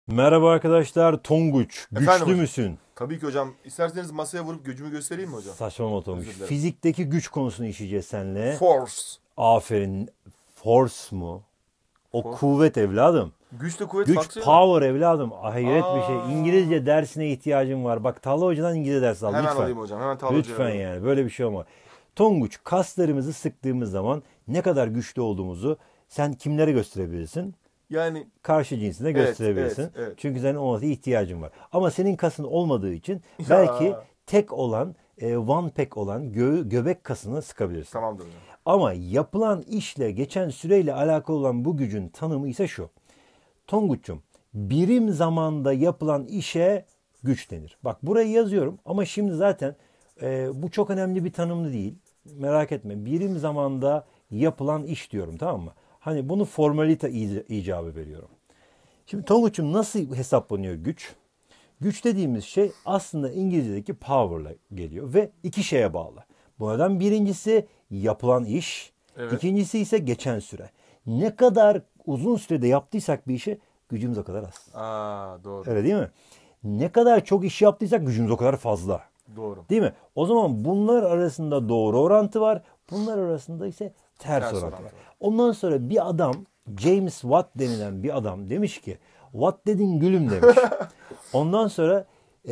Merhaba arkadaşlar, Tonguç. Efendim Güçlü hocam. müsün? Tabii ki hocam. İsterseniz masaya vurup gücümü göstereyim mi hocam? Saçmalama Tonguç. Özür dilerim. Fizikteki güç konusunu işleyeceğiz seninle. Force. Aferin. Force mu? O Force. kuvvet evladım. Güçle kuvvet Güç farklı ya. power evladım. Hayret bir şey. Aa. İngilizce dersine ihtiyacım var. Bak Talha Hoca'dan İngilizce ders al Hemen lütfen. alayım hocam. Hemen Talha Hoca'ya Lütfen alayım. yani böyle bir şey olmaz. Tonguç, kaslarımızı sıktığımız zaman ne kadar güçlü olduğumuzu sen kimlere gösterebilirsin? Yani Karşı cinsine evet, gösterebilirsin. evet, evet. Çünkü senin ona ihtiyacın var. Ama senin kasın olmadığı için Ya. belki tek olan, one pack olan göbek kasını sıkabilirsin. Tamamdır hocam. Ama yapılan işle, geçen süreyle alakalı olan bu gücün tanımı ise şu. Tonguç'um, birim zamanda yapılan işe güç denir. Bak burayı yazıyorum ama şimdi zaten bu çok önemli bir tanımlı değil. Merak etme. Birim zamanda yapılan iş diyorum, tamam mı? Hani bunu formalite icabı veriyorum. Şimdi Tonguç'um nasıl hesaplanıyor güç? Güç dediğimiz şey aslında İngilizce'deki power'la geliyor ve iki şeye bağlı. Bunlardan birincisi yapılan iş, Evet. ikincisi ise geçen süre. Ne kadar uzun sürede yaptıysak bir işi gücümüz o kadar az. Doğru. Öyle değil mi? Ne kadar çok iş yaptıysak gücümüz o kadar fazla. Doğru. Değil mi? O zaman bunlar arasında doğru orantı var. Bunlar arasında ise ters orantı orantı var. var. Ondan sonra bir adam, James Watt denilen bir adam demiş ki, Watt dedin gülüm demiş. Ondan sonra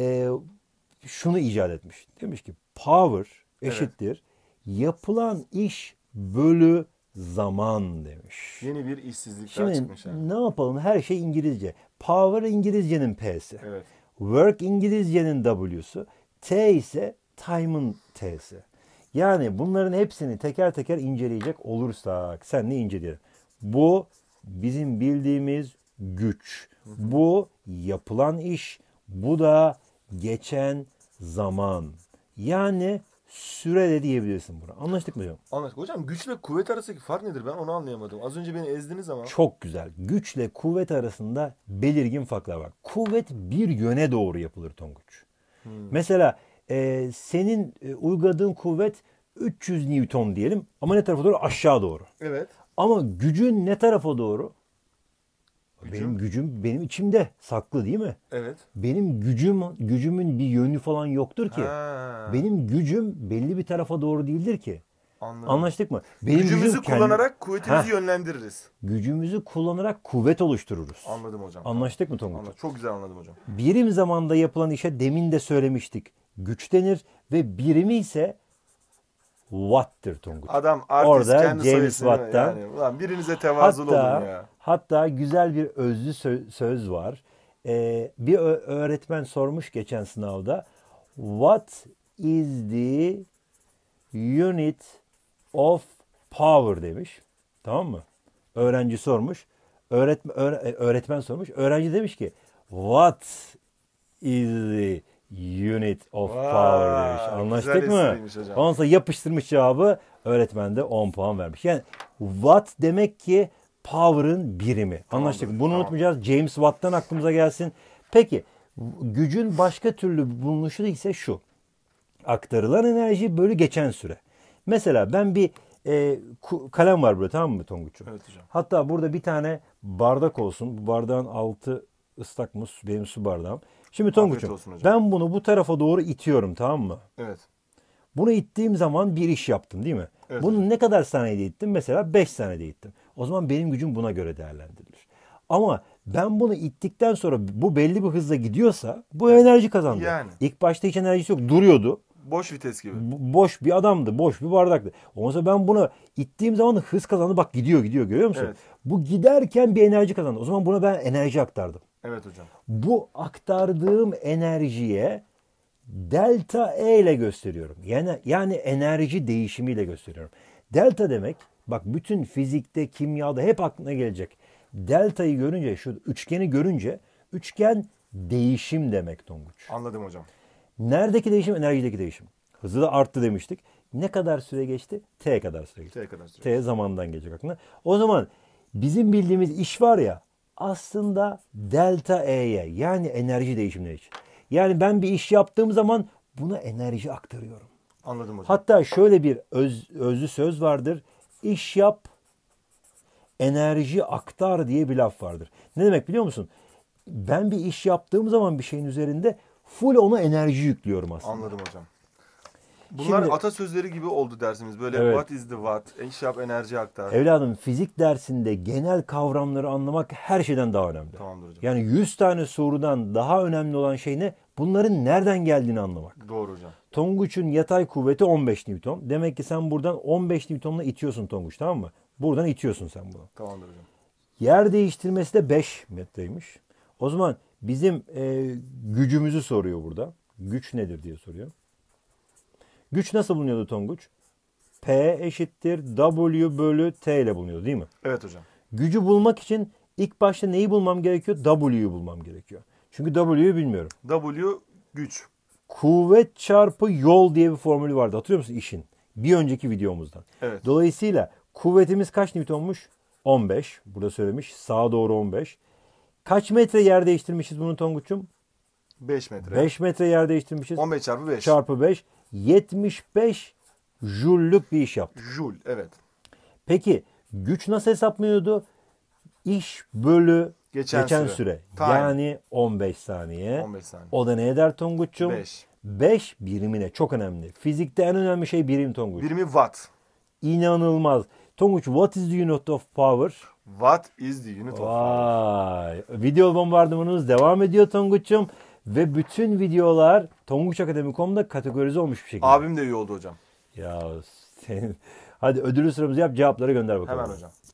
şunu icat etmiş. Demiş ki power eşittir yapılan iş bölü zaman demiş. Yeni bir işsizlik daha Şimdi çıkmış yani. ne yapalım? Her şey İngilizce. Power İngilizcenin P'si. Evet. Work İngilizcenin W'su. T ise time'ın T'si. Yani bunların hepsini teker teker inceleyecek olursak senle inceleyelim. Bu bizim bildiğimiz güç. Bu yapılan iş. Bu da geçen zaman. Yani süre de diyebilirsin buna. Anlaştık mı hocam? Anlaştık. Hocam güçle kuvvet arasındaki fark nedir? Ben onu anlayamadım. Az önce beni ezdiniz ama. Çok güzel. Güçle kuvvet arasında belirgin farklar var. Kuvvet bir yöne doğru yapılır Tonguç. Mesela senin uyguladığın kuvvet 300 Newton diyelim ama ne tarafa doğru? Aşağı doğru. Evet. Ama gücün ne tarafa doğru? Gücüm. Benim gücüm benim içimde saklı değil mi? Evet. Benim gücümün bir yönü falan yoktur ki. Ha. Benim gücüm belli bir tarafa doğru değildir ki. Anladım. Anlaştık mı? Benim Gücümüzü gücüm kendi- kullanarak kuvvetimizi Heh. yönlendiririz. Gücümüzü kullanarak kuvvet oluştururuz. Anladım hocam. Anlaştık mı Tonguç? Anladım. Çok güzel anladım hocam. Birim zamanda yapılan işe demin de söylemiştik. Güç denir ve birimi ise watt'tır Tonguç. Adam artist Orada kendi James soyisini Watt'tan yani. Ulan birinize tevazulu olun ya. hatta güzel bir özlü söz var. Bir öğretmen sormuş geçen sınavda. What is the unit of power demiş. Tamam mı? Öğrenci sormuş. Öğretmen sormuş. Öğrenci demiş ki what is the unit of Vay, power demiş. güzel Anlaştık mı? espriymiş hocam. Ondan sonra yapıştırmış cevabı. Öğretmen de 10 puan vermiş. Yani watt demek ki power'ın birimi. Anlaştık mı? Bunu tamam. unutmayacağız. James Watt'tan aklımıza gelsin. Peki gücün başka türlü bulunuşu ise şu. Aktarılan enerji bölü geçen süre. Mesela ben bir kalem var burada, tamam mı Tonguç'um? Evet hocam. Hatta burada bir tane bardak olsun. Bu bardağın altı ıslak mı? Benim su bardağım. Şimdi Tonguç'um olsun hocam. ben bunu bu tarafa doğru itiyorum, tamam mı? Evet. Bunu ittiğim zaman bir iş yaptım değil mi? Evet Bunu hocam. ne kadar saniyede ittim? Mesela 5 saniyede ittim. O zaman benim gücüm buna göre değerlendirilir. Ama ben bunu ittikten sonra bu belli bir hızla gidiyorsa bu enerji kazandı. Yani. İlk başta hiç enerjisi yok. Duruyordu. Boş vites gibi. Boş bir adamdı. Boş bir bardaktı. Ondan sonra ben bunu ittiğim zaman hız kazandı. Bak gidiyor görüyor musun? Evet. Bu giderken bir enerji kazandı. O zaman buna ben enerji aktardım. Evet hocam. Bu aktardığım enerjiye delta E ile gösteriyorum. Yani enerji değişimiyle gösteriyorum. Delta demek, bak bütün fizikte, kimyada hep aklına gelecek. Delta'yı görünce, şu üçgeni görünce, üçgen değişim demek Tonguç. Anladım hocam. Neredeki değişim? Enerjideki değişim. Hızı da arttı demiştik. Ne kadar süre geçti? T kadar süre geçti. T'ye kadar süre. T zamandan gelecek aklına. O zaman bizim bildiğimiz iş var ya, aslında delta E'ye, yani enerji değişimleri için. Yani ben bir iş yaptığım zaman buna enerji aktarıyorum. Anladım hocam. Hatta şöyle bir özlü söz vardır. İş yap, enerji aktar diye bir laf vardır. Ne demek biliyor musun? ben bir iş yaptığım zaman bir şeyin üzerinde full ona enerji yüklüyorum aslında. Anladım hocam. Bunlar Şimdi, atasözleri gibi oldu dersimiz. Böyle evet. what is the what? İş yap, enerji aktar. Evladım fizik dersinde genel kavramları anlamak her şeyden daha önemli. Tamamdır hocam. Yani 100 tane sorudan daha önemli olan şey ne? Bunların nereden geldiğini anlamak. Doğru hocam. Tonguç'un yatay kuvveti 15 Newton. Demek ki sen buradan 15 Newton'la itiyorsun Tonguç, tamam mı? Buradan itiyorsun sen bunu. Tamamdır hocam. Yer değiştirmesi de 5 metreymiş. O zaman bizim gücümüzü soruyor burada. Güç nedir diye soruyor. Güç nasıl bulunuyordu Tonguç? P eşittir W bölü T ile bulunuyordu değil mi? Evet hocam. Gücü bulmak için ilk başta neyi bulmam gerekiyor? W'yu bulmam gerekiyor. Çünkü W'yu bilmiyorum. W güç. Kuvvet çarpı yol diye bir formülü vardı. Hatırlıyor musun işin? Bir önceki videomuzdan. Evet. Dolayısıyla kuvvetimiz kaç Newton'muş? 15. Burada söylemiş. Sağa doğru 15. Kaç metre yer değiştirmişiz bunu Tonguç'um? 5 metre. 5 metre yer değiştirmişiz. 15 çarpı 5. Çarpı 5. 75 jüllük bir iş yaptık. Joule. Evet. Peki güç nasıl hesaplanıyordu? İş bölü geçen süre. süre. Time. Yani 15 saniye. 15 saniye. O da ne eder Tonguç'um? 5. 5 birimine. Çok önemli. Fizikte en önemli şey birim Tonguç. Birimi watt. İnanılmaz. Tonguç, what is the unit of power? Watt is the unit of power. Vay. Video bombardımanımız devam ediyor Tonguç'um. Ve bütün videolar tonguçakademi.com'da kategorize olmuş bir şekilde. Abim de iyi oldu hocam. Ya senin... Hadi ödülü sıramızı yap, cevapları gönder bakalım. Hemen hocam.